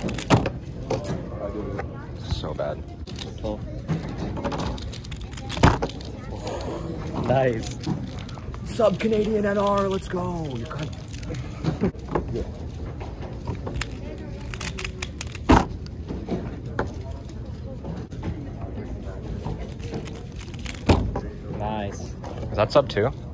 So bad. Nice. Sub Canadian NR, let's go. You can't. Yeah. Nice. Is that sub 2?